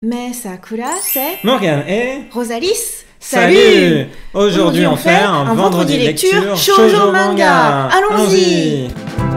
Mais Sakura, c'est Morgane et Rosalis. Salut. Aujourd'hui on fait un vendredi lecture shoujo manga. Allons-y.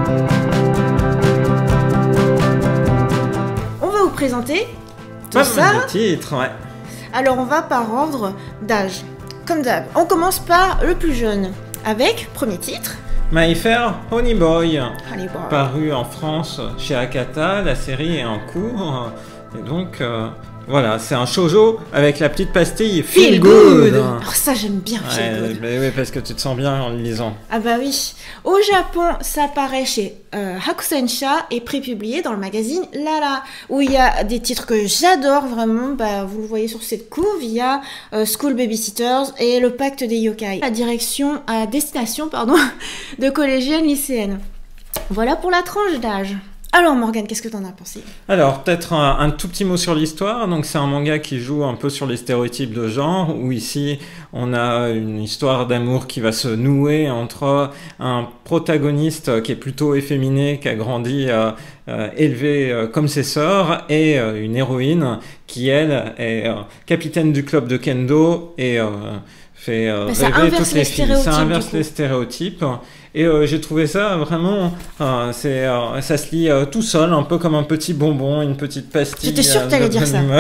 On va vous présenter tout Pas ça. mal de titres, ouais. Alors on va par ordre d'âge. Comme d'hab, on commence par le plus jeune, avec, premier titre, My Fair Honey Boy, allez voir. paru en France chez Akata. La série est en cours et donc voilà, c'est un shoujo avec la petite pastille Feel Good. Alors ça j'aime bien Feel Good. Oui, parce que tu te sens bien en le lisant. Ah bah oui. Au Japon, ça paraît chez Hakusensha et prépublié dans le magazine Lala, où il y a des titres que j'adore vraiment. Bah, vous le voyez sur cette couve, il y a School Babysitters et Le Pacte des Yokai, à destination de collégiennes lycéennes. Voilà pour la tranche d'âge. Alors Morgane, qu'est-ce que t'en as pensé? Alors, peut-être un tout petit mot sur l'histoire. Donc, c'est un manga qui joue un peu sur les stéréotypes de genre, où ici, on a une histoire d'amour qui va se nouer entre un protagoniste qui est plutôt efféminé, qui a grandi élevé comme ses sœurs, et une héroïne qui, elle, est capitaine du club de kendo et fait rêver toutes les filles. Ça inverse les stéréotypes. Et j'ai trouvé ça vraiment, ça se lit tout seul, un peu comme un petit bonbon, une petite pastille. J'étais sûre que t'allais dire ça.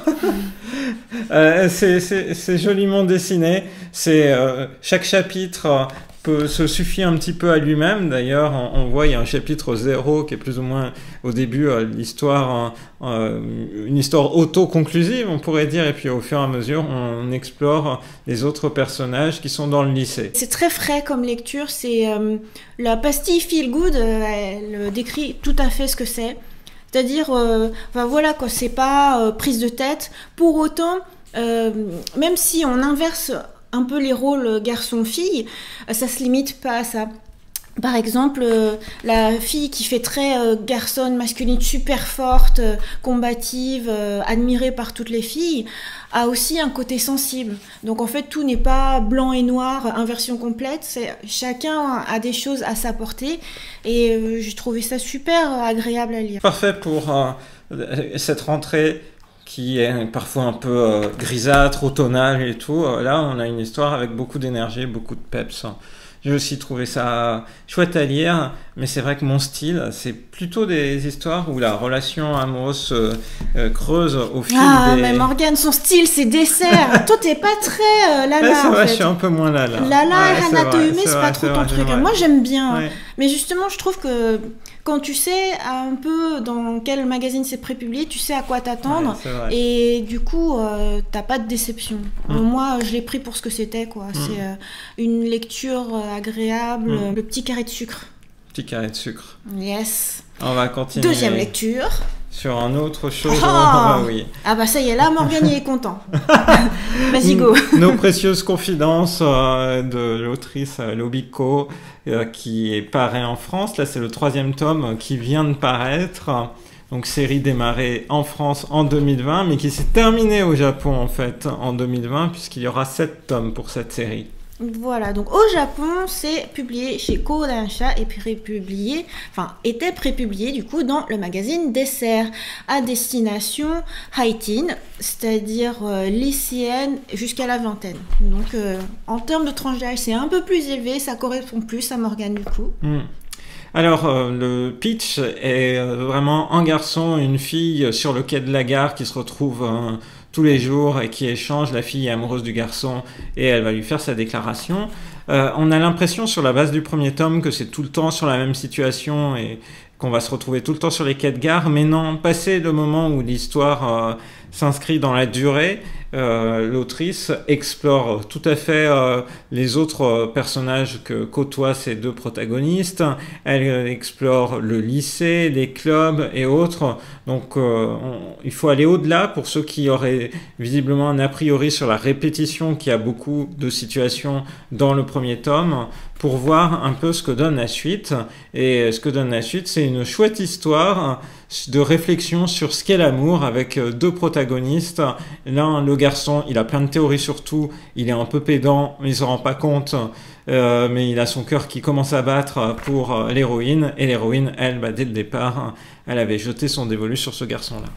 C'est joliment dessiné. Chaque chapitre se suffit un petit peu à lui-même. D'ailleurs, on voit il y a un chapitre 0 qui est plus ou moins au début l'histoire, une histoire auto-conclusive, on pourrait dire, et puis au fur et à mesure, on explore les autres personnages qui sont dans le lycée. C'est très frais comme lecture. C'est la pastille Feel Good. Elle décrit tout à fait ce que c'est. C'est-à-dire, voilà quoi, c'est pas prise de tête. Pour autant, même si on inverse un peu les rôles garçon-fille, ça se limite pas à ça. Par exemple, la fille qui fait très garçonne, masculine, super forte, combative, admirée par toutes les filles, a aussi un côté sensible. Donc en fait, tout n'est pas blanc et noir, inversion complète. Chacun a des choses à sa portée. Et j'ai trouvé ça super agréable à lire. Parfait pour cette rentrée qui est parfois un peu grisâtre, automnale et tout. Là, on a une histoire avec beaucoup d'énergie, beaucoup de peps. J'ai aussi trouvé ça chouette à lire, mais c'est vrai que mon style, c'est plutôt des histoires où la relation amoureuse creuse au fil des... mais Morgane, son style, c'est dessert. Toi, t'es pas très Lala, c'est vrai, en fait. je suis un peu moins Lala. Lala et Hanato Yume, c'est pas trop ton truc. Moi, j'aime bien. Ouais. Mais justement, je trouve que quand tu sais un peu dans quel magazine c'est prépublié, tu sais à quoi t'attendre. Ouais, et du coup, t'as pas de déception. Moi, je l'ai pris pour ce que c'était, quoi. C'est une lecture agréable. Le petit carré de sucre. Petit carré de sucre. Yes. On va continuer. Deuxième lecture. Sur un autre chose. Oui. Ah bah ça y est, là, Morgane, il est content. Vas-y, go. Nos précieuses confidences de l'autrice Lobiko qui paraît en France. Là, c'est le 3e tome qui vient de paraître. Donc, série démarrée en France en 2020, mais qui s'est terminée au Japon, en fait, en 2020, puisqu'il y aura 7 tomes pour cette série. Voilà, donc au Japon, c'est publié chez Kodansha et était prépublié du coup dans le magazine Dessert à destination high-teen, c'est-à-dire lycéenne jusqu'à la vingtaine. Donc en termes de tranche d'âge, c'est un peu plus élevé, ça correspond plus à Morgane du coup. Alors, le pitch est vraiment un garçon et une fille sur le quai de la gare qui se retrouvent tous les jours et qui échangent. La fille est amoureuse du garçon et elle va lui faire sa déclaration. On a l'impression sur la base du premier tome que c'est tout le temps sur la même situation et qu'on va se retrouver tout le temps sur les quais de gare, mais non, passé le moment où l'histoire s'inscrit dans la durée, l'autrice explore tout à fait les autres personnages que côtoient ces deux protagonistes. Elle explore le lycée, les clubs et autres. Donc il faut aller au-delà pour ceux qui auraient visiblement un a priori sur la répétition qu'il y a beaucoup de situations dans le premier tome, pour voir un peu ce que donne la suite. Et ce que donne la suite, c'est une chouette histoire de réflexion sur ce qu'est l'amour avec deux protagonistes. L'un, le garçon, il a plein de théories sur tout, il est un peu pédant, mais il se rend pas compte, mais il a son cœur qui commence à battre pour l'héroïne, et l'héroïne, elle, dès le départ, elle avait jeté son dévolu sur ce garçon-là.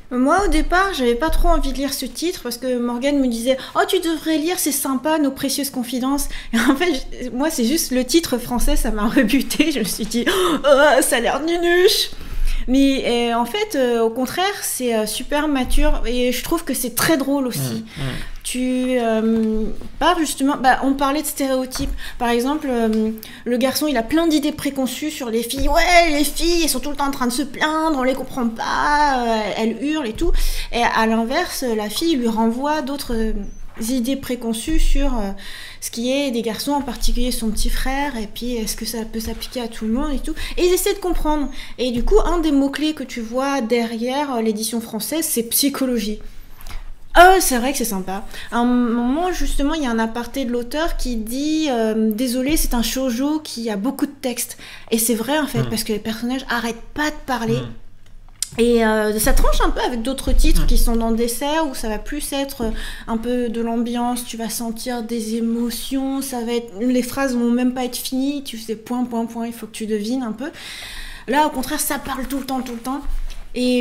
Moi, au départ, j'avais pas trop envie de lire ce titre parce que Morgane me disait « Oh, tu devrais lire, c'est sympa, Nos précieuses confidences ». Et en fait, moi, c'est juste le titre français, ça m'a rebuté. Je me suis dit « Oh, ça a l'air nunuche ». Mais en fait, au contraire, c'est super mature et je trouve que c'est très drôle aussi. Tu pars justement, on parlait de stéréotypes. Par exemple, le garçon, il a plein d'idées préconçues sur les filles. Ouais, les filles, elles sont tout le temps en train de se plaindre, on les comprend pas, elles hurlent et tout. Et à l'inverse, la fille lui renvoie d'autres idées préconçues sur ce qui est des garçons, en particulier son petit frère, et puis est-ce que ça peut s'appliquer à tout le monde et tout. Et ils essaient de comprendre. Et du coup, un des mots-clés que tu vois derrière l'édition française, c'est psychologie. Ah, c'est vrai que c'est sympa. À un moment, justement, il y a un aparté de l'auteur qui dit désolé, c'est un shoujo qui a beaucoup de texte. Et c'est vrai, en fait, parce que les personnages arrêtent pas de parler. Et ça tranche un peu avec d'autres titres qui sont dans le dessert où ça va plus être un peu de l'ambiance, tu vas sentir des émotions, ça va être, les phrases vont même pas être finies, tu fais point, point, point, il faut que tu devines un peu. Là, au contraire, ça parle tout le temps. Et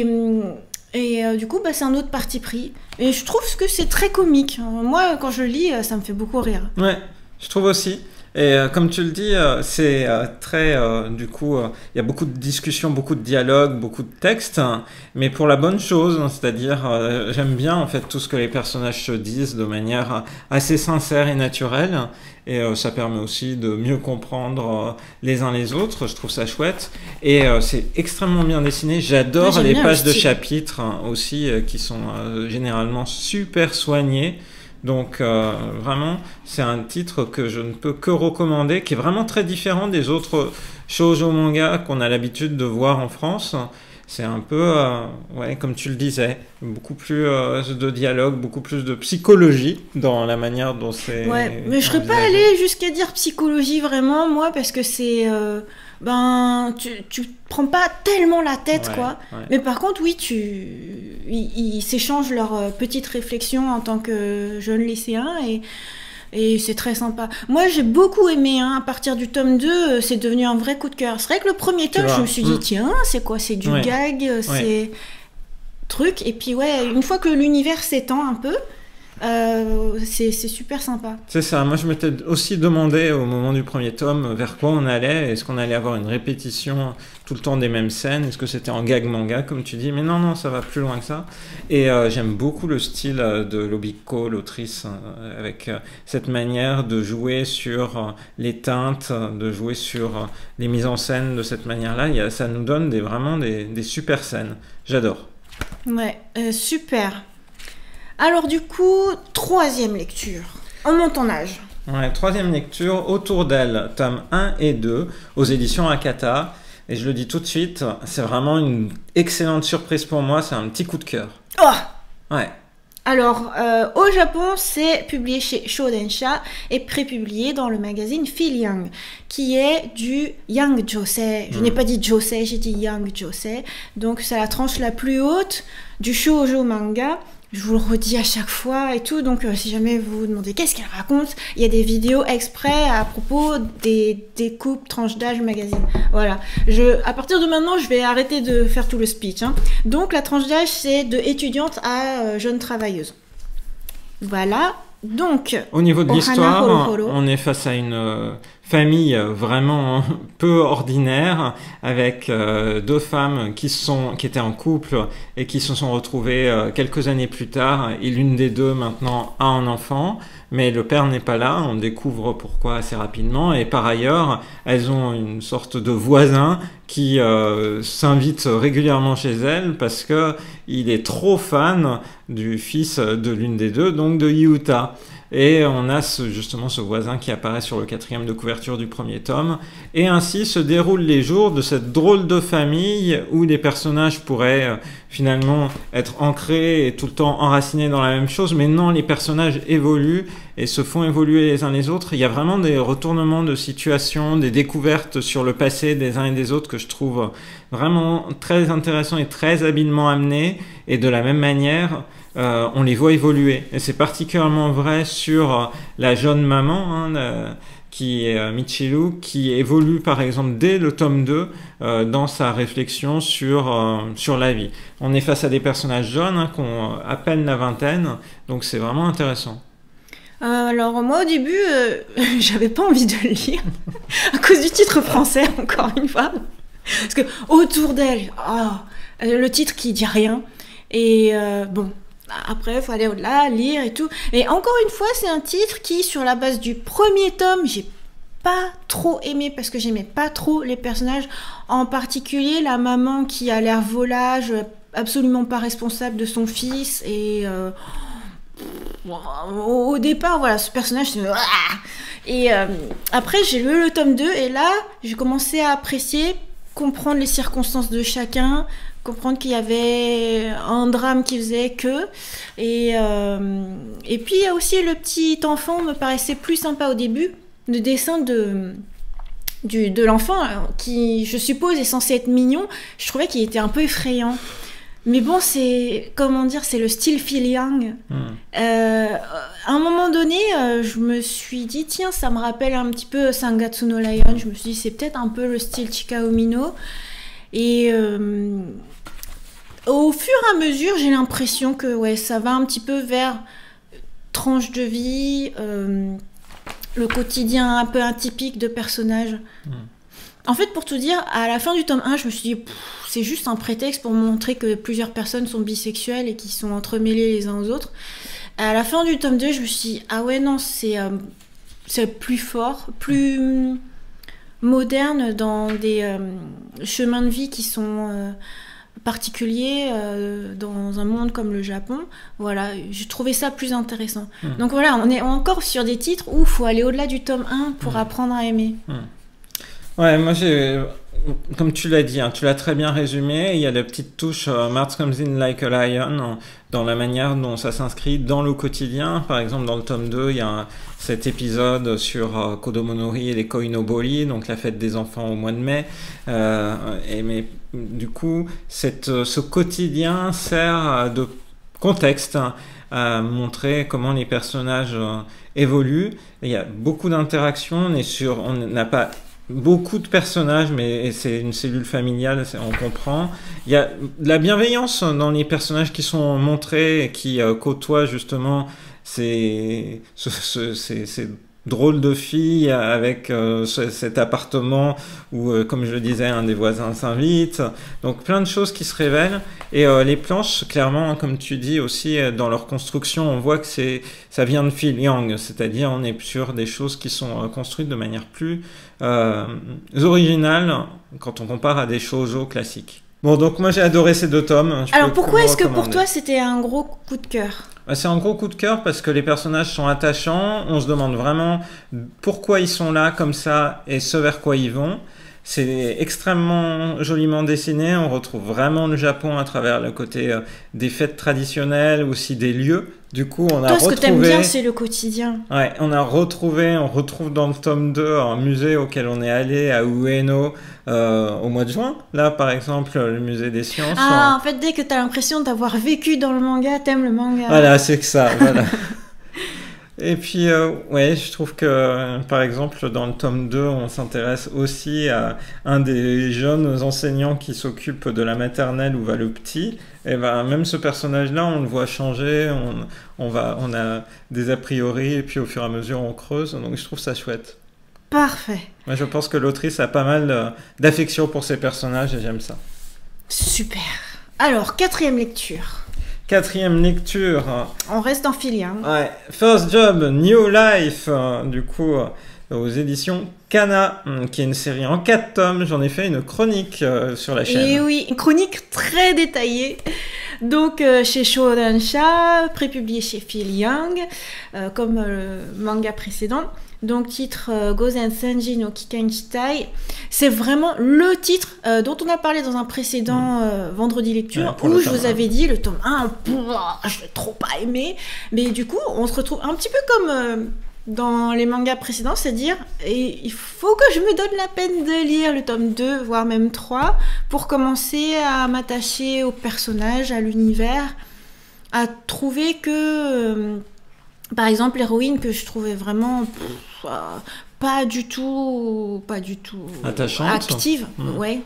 du coup, c'est un autre parti pris. Et je trouve que c'est très comique. Moi, quand je lis, ça me fait beaucoup rire. Ouais, je trouve aussi. Et comme tu le dis, c'est très... du coup, il y a beaucoup de discussions, beaucoup de dialogues, beaucoup de textes, hein, mais pour la bonne chose, hein, c'est-à-dire, j'aime bien en fait tout ce que les personnages se disent de manière assez sincère et naturelle, et ça permet aussi de mieux comprendre les uns les autres, je trouve ça chouette, et c'est extrêmement bien dessiné, j'adore les pages de chapitres hein, aussi, qui sont généralement super soignées. Donc vraiment, c'est un titre que je ne peux que recommander, qui est vraiment très différent des autres shoujo manga qu'on a l'habitude de voir en France. C'est un peu, ouais, comme tu le disais, beaucoup plus de dialogue, beaucoup plus de psychologie dans la manière dont c'est... Ouais, mais je serais pas allée jusqu'à dire psychologie vraiment, moi, parce que c'est... tu prends pas tellement la tête, quoi. Ouais. Mais par contre, oui, ils s'échangent leurs petites réflexions en tant que jeunes lycéens et c'est très sympa. Moi, j'ai beaucoup aimé, hein, à partir du tome 2, c'est devenu un vrai coup de cœur. C'est vrai que le premier tome, je me suis dit, tiens, c'est quoi? C'est du gag, c'est truc. Et puis, ouais, une fois que l'univers s'étend un peu, c'est super sympa. C'est ça, moi je m'étais aussi demandé au moment du premier tome vers quoi on allait, est-ce qu'on allait avoir une répétition tout le temps des mêmes scènes, est-ce que c'était en gag manga comme tu dis, mais non, ça va plus loin que ça. Et j'aime beaucoup le style de Lobiko, l'autrice, avec cette manière de jouer sur les teintes, de jouer sur les mises en scène de cette manière-là, ça nous donne vraiment des super scènes, j'adore. Ouais, super. Alors du coup, troisième lecture. On monte en âge. Ouais, troisième lecture, Autour d'elle, tome 1 et 2, aux éditions Akata. Et je le dis tout de suite, c'est vraiment une excellente surprise pour moi, c'est un petit coup de cœur. Oh! Ouais. Alors, au Japon, c'est publié chez Shodensha et prépublié dans le magazine Feel Young, qui est du Young Josei. Je n'ai pas dit Josei, j'ai dit Young Josei. Donc, c'est la tranche la plus haute du shoujo manga. Je vous le redis à chaque fois et tout, donc si jamais vous vous demandez qu'est-ce qu'elle raconte, il y a des vidéos exprès à propos des découpes, tranches d'âge, magazine. Voilà. À partir de maintenant, je vais arrêter de faire tout le speech. Hein. Donc la tranche d'âge, c'est de étudiante à jeune travailleuse. Voilà. Donc, au niveau de l'histoire, on est face à une famille vraiment peu ordinaire avec deux femmes qui étaient en couple et qui se sont retrouvées quelques années plus tard, et l'une des deux maintenant a un enfant, mais le père n'est pas là, on découvre pourquoi assez rapidement, et par ailleurs elles ont une sorte de voisin qui s'invite régulièrement chez elles parce que il est trop fan du fils de l'une des deux, donc de Yuta. Et on a justement ce voisin qui apparaît sur le 4e de couverture du premier tome. Et ainsi se déroulent les jours de cette drôle de famille où les personnages pourraient finalement être ancrés et tout le temps enracinés dans la même chose. Mais non, les personnages évoluent et se font évoluer les uns les autres. Il y a vraiment des retournements de situation, des découvertes sur le passé des uns et des autres que je trouve vraiment très intéressants et très habilement amenés. Et de la même manière, on les voit évoluer. Et c'est particulièrement vrai sur la jeune maman, hein, qui est Michiru, qui évolue par exemple dès le tome 2 dans sa réflexion sur la vie. On est face à des personnages jeunes qui ont à peine la vingtaine, donc c'est vraiment intéressant. Alors moi au début, j'avais pas envie de le lire, à cause du titre français encore une fois. Parce que autour d'elle, le titre qui dit rien, et bon... Après, il faut aller au-delà, lire et tout. Et encore une fois, c'est un titre qui, sur la base du premier tome, j'ai pas trop aimé parce que j'aimais pas trop les personnages. En particulier, la maman qui a l'air volage, absolument pas responsable de son fils. Et au départ, voilà, ce personnage, c'est... Et après, j'ai lu le tome 2 et là, j'ai commencé à apprécier, comprendre les circonstances de chacun, comprendre qu'il y avait un drame qui faisait que. Et puis, il y a aussi le petit enfant, me paraissait plus sympa au début. Le dessin de l'enfant, qui, je suppose, est censé être mignon, je trouvais qu'il était un peu effrayant. Mais bon, c'est, comment dire, c'est le style Phil Young. À un moment donné, je me suis dit, tiens, ça me rappelle un petit peu Sangatsu no Lion. Je me suis dit, c'est peut-être un peu le style Chikao Mino. Et au fur et à mesure, j'ai l'impression que ouais, ça va un petit peu vers tranche de vie, le quotidien un peu atypique de personnages. En fait, pour tout dire, à la fin du tome 1, je me suis dit, c'est juste un prétexte pour montrer que plusieurs personnes sont bisexuelles et qui sont entremêlées les uns aux autres. À la fin du tome 2, je me suis dit, ah ouais, non, c'est plus fort, plus moderne dans des chemins de vie qui sont particuliers dans un monde comme le Japon. Voilà, j'ai trouvé ça plus intéressant. Donc voilà, on est encore sur des titres où il faut aller au-delà du tome 1 pour apprendre à aimer. Ouais, moi comme tu l'as dit, tu l'as très bien résumé, il y a la petite touche Mars Comes In Like a Lion dans la manière dont ça s'inscrit dans le quotidien. Par exemple, dans le tome 2, il y a cet épisode sur Kodomonori et les Koinobori, donc la fête des enfants au mois de mai. Mais du coup, ce quotidien sert de contexte à montrer comment les personnages évoluent. Et il y a beaucoup d'interactions, on n'a pas beaucoup de personnages, mais c'est une cellule familiale, on comprend. Il y a de la bienveillance dans les personnages qui sont montrés et qui côtoient justement ces drôles de filles avec cet appartement où, comme je le disais, un des voisins s'invite. Donc plein de choses qui se révèlent. Et les planches, clairement, comme tu dis aussi, dans leur construction, on voit que ça vient de Phil Young, c'est-à-dire on est sur des choses qui sont construites de manière plus originale quand on compare à des shoujo classiques. Bon, donc moi j'ai adoré ces 2 tomes. Alors pourquoi est-ce que pour toi c'était un gros coup de cœur ? C'est un gros coup de cœur parce que les personnages sont attachants, on se demande vraiment pourquoi ils sont là comme ça et ce vers quoi ils vont. C'est extrêmement joliment dessiné, on retrouve vraiment le Japon à travers le côté des fêtes traditionnelles, aussi des lieux. Du coup, on a retrouvé... Toi, ce que t'aimes bien, c'est le quotidien. Ouais, on retrouve dans le tome 2 un musée auquel on est allé à Ueno au mois de juin. Là, par exemple, le musée des sciences. En fait, dès que t'as l'impression d'avoir vécu dans le manga, t'aimes le manga. Voilà, c'est que ça, voilà. Et puis, ouais, je trouve que, par exemple, dans le tome 2, on s'intéresse aussi à un des jeunes enseignants qui s'occupe de la maternelle où va le petit. Et ben, même ce personnage-là, on le voit changer, on a des a priori, et puis au fur et à mesure, on creuse. Donc, je trouve ça chouette. Parfait. Moi, je pense que l'autrice a pas mal d'affection pour ses personnages, et j'aime ça. Super. Alors, 4e lecture. 4e lecture. On reste en filet. Ouais. First Job, New Life, du coup, aux éditions Kana, qui est une série en 4 tomes. J'en ai fait une chronique sur la chaîne. Et oui, une chronique très détaillée. Donc, chez Shodansha, prépublié chez Phil Young, comme le manga précédent. Donc, titre Gozen Senji no Kikenchitai. C'est vraiment le titre dont on a parlé dans un précédent vendredi lecture, où je vous avais dit le tome 1, je l'ai trop pas aimé. Mais du coup, on se retrouve un petit peu comme dans les mangas précédents, c'est-à-dire il faut que je me donne la peine de lire le tome 2, voire même 3, pour commencer à m'attacher au personnage, à l'univers, à trouver que... par exemple, l'héroïne que je trouvais vraiment pas du tout attachante, active. Ouais.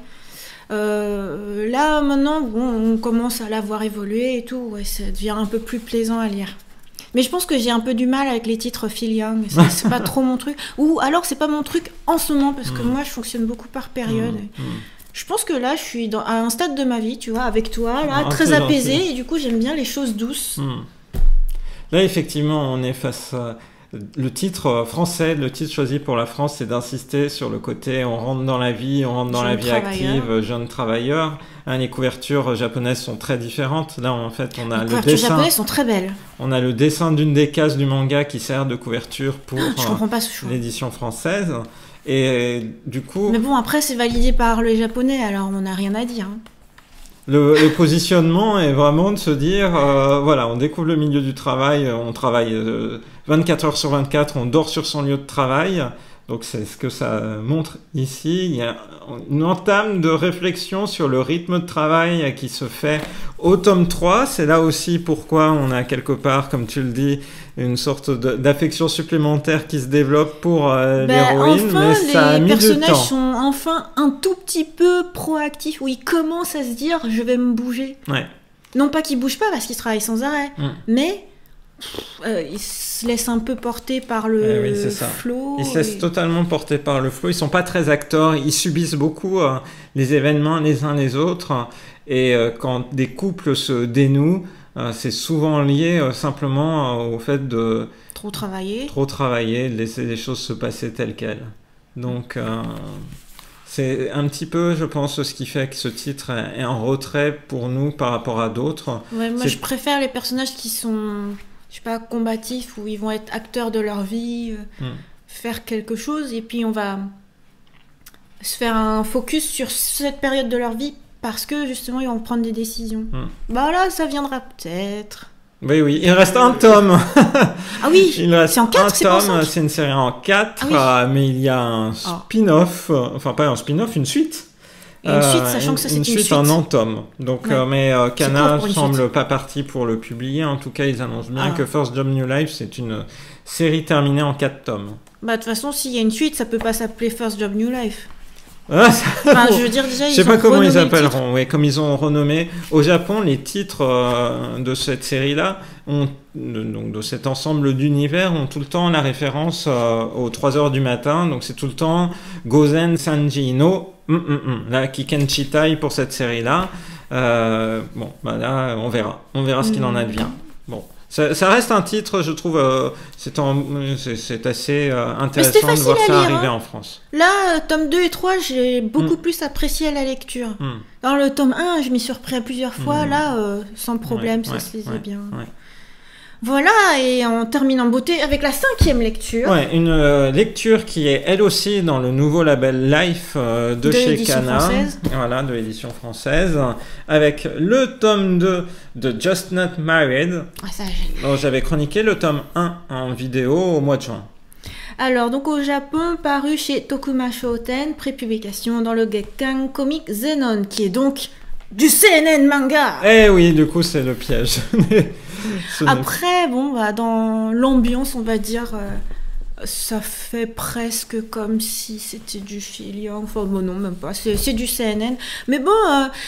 Là maintenant, bon, on commence à la voir évoluer et tout. Ouais, ça devient un peu plus plaisant à lire. Mais je pense que j'ai un peu du mal avec les titres Phil Young. C'est pas trop mon truc. Ou alors c'est pas mon truc en ce moment parce que moi je fonctionne beaucoup par période. Je pense que là je suis à un stade de ma vie, tu vois, avec toi, là, très apaisée, et du coup j'aime bien les choses douces. Là effectivement on est face à... Le titre français, le titre choisi pour la France, c'est d'insister sur le côté on rentre dans la vie, on rentre dans la vie active, jeune travailleur. Les couvertures japonaises sont très différentes. Là, en fait, on a le dessin. Les couvertures japonaises sont très belles. On a le dessin d'une des cases du manga qui sert de couverture pour je comprends pas ce choix. L'édition française. Et du coup. Mais bon, après, c'est validé par les Japonais, alors on n'a rien à dire. Le positionnement est vraiment de se dire, voilà, on découvre le milieu du travail, on travaille 24 heures sur 24, on dort sur son lieu de travail. Donc c'est ce que ça montre ici. Il y a une entame de réflexion sur le rythme de travail qui se fait au tome 3. C'est là aussi pourquoi on a quelque part, comme tu le dis, une sorte d'affection supplémentaire qui se développe pour l'héroïne. Enfin, mais ça a mis du temps. Les personnages sont enfin un tout petit peu proactifs, où ils commencent à se dire « je vais me bouger ouais. ». Non pas qu'ils ne bougent pas parce qu'ils travaillent sans arrêt, mais... ils se laissent un peu porter par le flow. Ils se laissent totalement porter par le flow. Ils sont pas très acteurs. Ils subissent beaucoup les événements les uns les autres. Et quand des couples se dénouent, c'est souvent lié simplement au fait de trop travailler, de laisser les choses se passer telles quelles. Donc c'est un petit peu, je pense, ce qui fait que ce titre est en retrait pour nous par rapport à d'autres. Ouais, moi, je préfère les personnages qui sont... je sais pas, combatifs, où ils vont être acteurs de leur vie, faire quelque chose, et puis on va se faire un focus sur cette période de leur vie, parce que justement, ils vont prendre des décisions. Bah là, ça viendra peut-être. Oui, il reste un tome. Ah oui, c'est en 4, c'est pour ça. C'est une série en 4, mais il y a un spin-off, enfin pas un spin-off, une suite. Et une suite, sachant que ça c'est une suite. En entome. Donc, mais Kana semble pas parti pour le publier. En tout cas, ils annoncent bien que First Job New Life, c'est une série terminée en 4 tomes. Bah, de toute façon, s'il y a une suite, ça peut pas s'appeler First Job New Life. Enfin, je veux dire, déjà, je sais pas comment ils appelleront. Oui, comme ils ont renommé. Au Japon, les titres de cette série-là, donc de cet ensemble d'univers, ont tout le temps la référence aux 3 heures du matin. Donc c'est tout le temps Gozen Sanji no là, Kikenchitai pour cette série-là. Bon, bah là, on verra ce qu'il en advient. Bon. Ça reste un titre, je trouve, c'est assez intéressant de voir ça arriver en France. Là, tome 2 et 3, j'ai beaucoup plus apprécié la lecture. Dans le tome 1, je m'y suis repris à plusieurs fois. Là, sans problème, ça se lisait bien. Ouais. Voilà, et on termine en beauté avec la 5e lecture. Ouais, une lecture qui est elle aussi dans le nouveau label Life de chez Kana. Voilà, de l'édition française. Avec le tome 2 de Just Not Married. Ça, j'avais chroniqué le tome 1 en vidéo au mois de juin. Alors, donc au Japon, paru chez Tokuma Shoten, prépublication dans le Gekkan Comic Zenon, qui est donc du CNN manga. Eh oui, du coup, c'est le piège. Après, bon, bah, dans l'ambiance, on va dire, ça fait presque comme si c'était du Phil Young. Enfin, bon, non, même pas. C'est du CNN. Mais bon,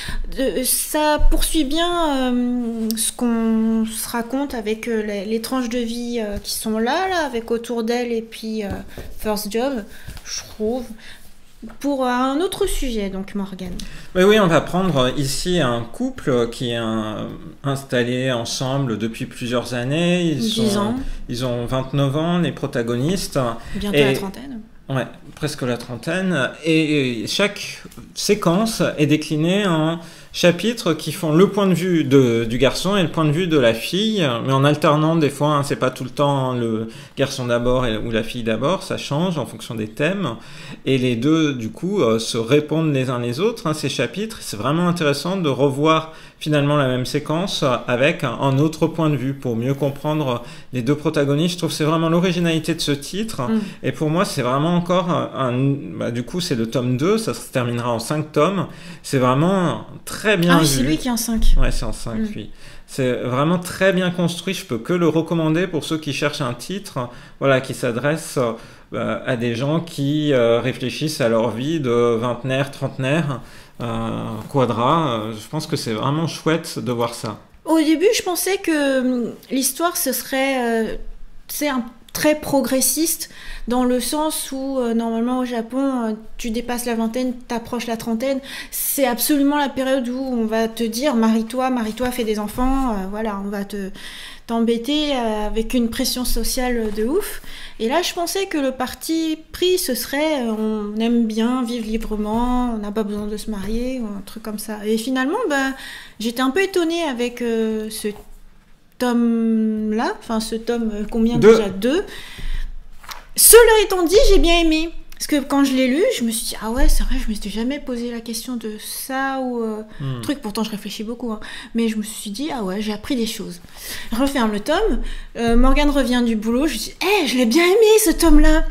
ça poursuit bien ce qu'on se raconte avec les tranches de vie qui sont là, avec Autour d'elle et puis First Job, je trouve. Pour un autre sujet, donc, Morgane. Oui, on va prendre ici un couple qui est installé ensemble depuis plusieurs années. 10 ans. Ils ont 29 ans, les protagonistes. Bientôt la trentaine. Ouais, presque la trentaine. Et chaque séquence est déclinée en chapitres qui font le point de vue du garçon et le point de vue de la fille, mais en alternant des fois, c'est pas tout le temps le garçon d'abord ou la fille d'abord, ça change en fonction des thèmes, et les deux du coup se répondent les uns les autres, ces chapitres. C'est vraiment intéressant de revoir finalement la même séquence avec un autre point de vue pour mieux comprendre les deux protagonistes. Je trouve que c'est vraiment l'originalité de ce titre, et pour moi c'est vraiment encore du coup c'est le tome 2, ça se terminera en 5 tomes, c'est vraiment très bien vu. C'est lui qui est en 5. Ouais, c'est en 5, oui. C'est vraiment très bien construit, je peux que le recommander pour ceux qui cherchent un titre, voilà, qui s'adresse à des gens qui réfléchissent à leur vie de vingtenaire, trentenaire, quadra. Je pense que c'est vraiment chouette de voir ça. Au début, je pensais que l'histoire, ce serait c'est un très progressiste dans le sens où normalement au Japon tu dépasses la vingtaine, t'approches la trentaine, c'est absolument la période où on va te dire marie-toi, fais des enfants, voilà, on va t'embêter avec une pression sociale de ouf. Et là je pensais que le parti pris ce serait on aime bien vivre librement, on n'a pas besoin de se marier ou un truc comme ça. Et finalement j'étais un peu étonnée avec ce tome-là, enfin ce tome, combien déjà 2. Cela étant dit, j'ai bien aimé. Parce que quand je l'ai lu, je me suis dit, ah ouais, c'est vrai, je me suis jamais posé la question de ça ou truc. Pourtant, je réfléchis beaucoup. Hein. Mais je me suis dit, ah ouais, j'ai appris des choses. Je referme le tome. Morgane revient du boulot. Je me dis, je l'ai bien aimé ce tome-là.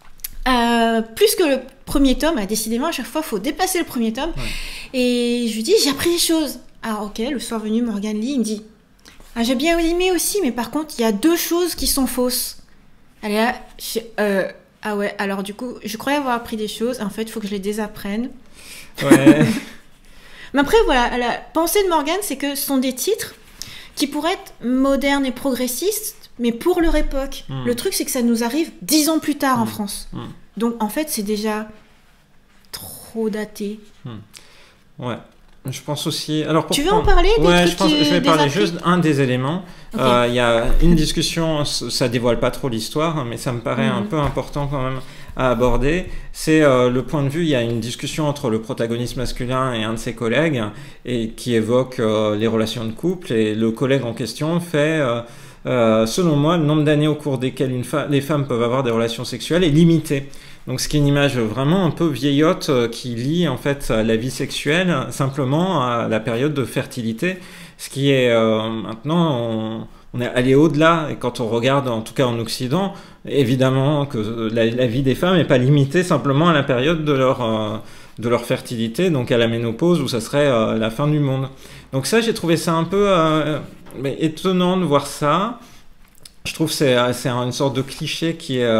Plus que le premier tome. Décidément, à chaque fois, il faut dépasser le premier tome. Ouais. Et je lui dis, j'ai appris des choses. Ah ok, le soir venu, Morgane lit, il me dit, j'ai bien aimé aussi, mais par contre, il y a 2 choses qui sont fausses. Elle est là, ah ouais, alors du coup, je croyais avoir appris des choses. En fait, il faut que je les désapprenne. Ouais. Mais après, voilà, la pensée de Morgane, c'est que ce sont des titres qui pourraient être modernes et progressistes, mais pour leur époque. Le truc, c'est que ça nous arrive 10 ans plus tard en France. Donc, en fait, c'est déjà trop daté. Ouais. Je pense aussi. Alors, tu veux en parler des trucs je vais parler juste un des éléments. Okay. Il y a une discussion, ça dévoile pas trop l'histoire, mais ça me paraît un peu important quand même à aborder. C'est le point de vue. Il y a une discussion entre le protagoniste masculin et un de ses collègues, et qui évoque les relations de couple. Et le collègue en question fait. Selon moi, le nombre d'années au cours desquelles les femmes peuvent avoir des relations sexuelles est limité. Donc, ce qui est une image vraiment un peu vieillotte qui lie en fait la vie sexuelle simplement à la période de fertilité. Ce qui est maintenant, on est allé au-delà. Et quand on regarde, en tout cas en Occident, évidemment que la vie des femmes n'est pas limitée simplement à la période de leur fertilité, donc à la ménopause où ça serait la fin du monde. Donc ça, j'ai trouvé ça un peu étonnant de voir ça. Je trouve que c'est une sorte de cliché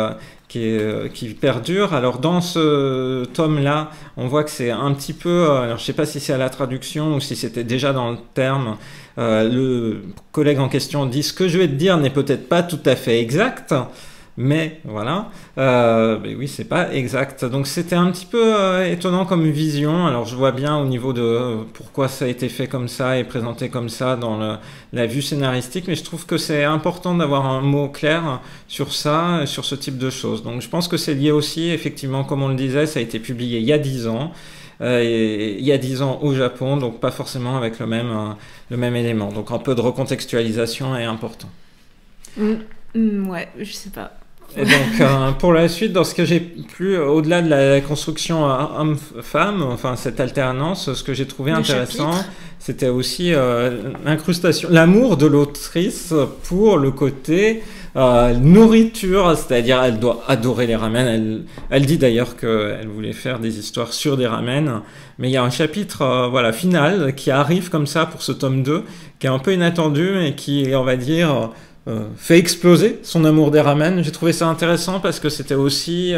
qui perdure. Alors dans ce tome-là, on voit que c'est un petit peu, alors je sais pas si c'est à la traduction ou si c'était déjà dans le terme, le collègue en question dit ce que je vais te dire n'est peut-être pas tout à fait exact, mais voilà, mais oui, c'est pas exact. Donc c'était un petit peu étonnant comme vision. Alors je vois bien au niveau de pourquoi ça a été fait comme ça et présenté comme ça dans la vue scénaristique, mais je trouve que c'est important d'avoir un mot clair sur ça, sur ce type de choses. Donc je pense que c'est lié aussi, effectivement, comme on le disait, ça a été publié il y a 10 ans. Il y a 10 ans au Japon, donc pas forcément avec le même élément. Donc un peu de recontextualisation est important. Ouais, je sais pas. Et donc, pour la suite, dans ce que j'ai plu, au-delà de la construction homme-femme, enfin cette alternance, ce que j'ai trouvé intéressant, c'était aussi l'incrustation, l'amour de l'autrice pour le côté nourriture, c'est-à-dire elle doit adorer les ramen. Elle dit d'ailleurs qu'elle voulait faire des histoires sur des ramen, mais il y a un chapitre final qui arrive comme ça pour ce tome 2, qui est un peu inattendu et qui, on va dire... fait exploser son amour des ramen. J'ai trouvé ça intéressant parce que c'était aussi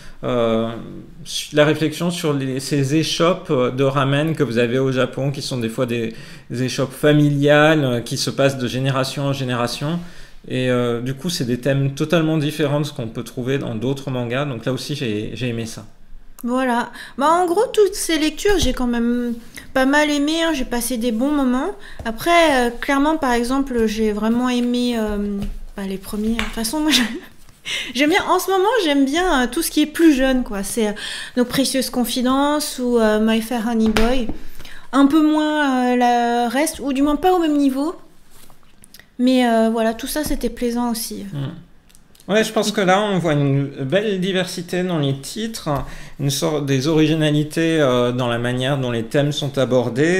la réflexion sur ces échoppes de ramen que vous avez au Japon, qui sont des fois des échoppes familiales qui se passent de génération en génération. Et du coup, c'est des thèmes totalement différents de ce qu'on peut trouver dans d'autres mangas. Donc là aussi, j'ai aimé ça. Voilà. En gros, toutes ces lectures, j'ai quand même pas mal aimé. J'ai passé des bons moments. Après, clairement, par exemple, j'ai vraiment aimé les premiers. De toute façon, moi, j'aime bien. En ce moment, j'aime bien tout ce qui est plus jeune, quoi. C'est Nos Précieuses Confidences ou My Fair Honey Boy. Un peu moins le reste, ou du moins pas au même niveau. Mais voilà, tout ça, c'était plaisant aussi. Ouais, je pense que là, on voit une belle diversité dans les titres, une sorte des originalités dans la manière dont les thèmes sont abordés,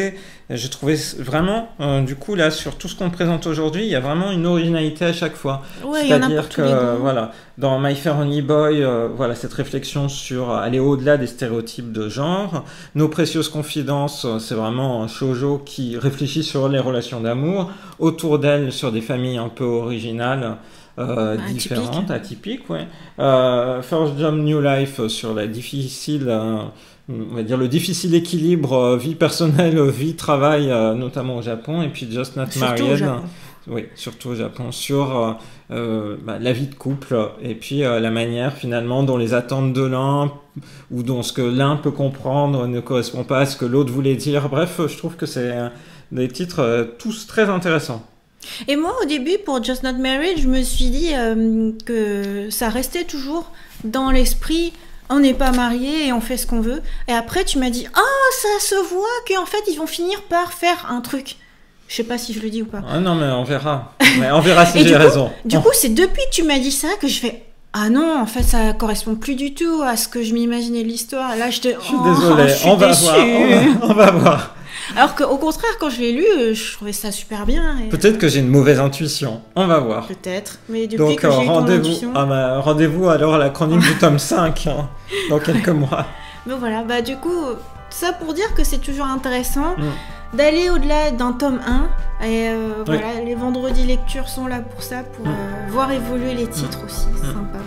Et j'ai trouvé vraiment, du coup, là, sur tout ce qu'on présente aujourd'hui, il y a vraiment une originalité à chaque fois. Ouais, il y en a pour C'est-à-dire tous les que, goûts. voilà, dans My Fair Honey Boy, voilà, cette réflexion sur aller au-delà des stéréotypes de genre. Nos précieuses confidences, c'est vraiment un shoujo qui réfléchit sur les relations d'amour, autour d'elle, sur des familles un peu originales. Différentes, atypiques, ouais. First Jump New Life sur la difficile, on va dire le difficile équilibre vie personnelle, vie travail, notamment au Japon, et puis Just Not Surtout Married, au Japon. oui, surtout au Japon, sur la vie de couple, et puis la manière finalement dont les attentes de l'un ou dont ce que l'un peut comprendre ne correspond pas à ce que l'autre voulait dire. Bref, je trouve que c'est des titres tous très intéressants. Et moi, au début, pour Just Not Married, je me suis dit que ça restait toujours dans l'esprit. On n'est pas mariés et on fait ce qu'on veut. Et après, tu m'as dit, ça se voit qu'en fait, ils vont finir par faire un truc. Je sais pas si je le dis ou pas. Ah non, mais on verra. Mais on verra si Et j'ai raison. Du coup, c'est depuis que tu m'as dit ça que je fais. Ah non, en fait, ça correspond plus du tout à ce que je m'imaginais de l'histoire. Là, je suis désolé. Je suis on va déçue. voir. On va voir. Alors qu'au contraire, quand je l'ai lu, je trouvais ça super bien. Et... Peut-être que j'ai une mauvaise intuition. On va voir. Peut-être. Mais depuis donc, que j'ai eu ton intuition... rendez-vous alors à la chronique du tome 5 dans quelques mois. Mais voilà, bah du coup, ça pour dire que c'est toujours intéressant d'aller au-delà d'un tome 1. Et voilà, les vendredis lectures sont là pour ça, pour voir évoluer les titres aussi. C'est sympa.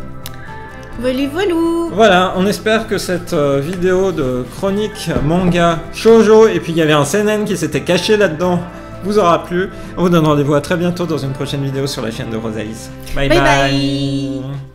Voilà, on espère que cette vidéo de chronique manga shoujo, et puis il y avait un seinen qui s'était caché là-dedans, vous aura plu. On vous donne rendez-vous à très bientôt dans une prochaine vidéo sur la chaîne de Rosalis. Bye bye.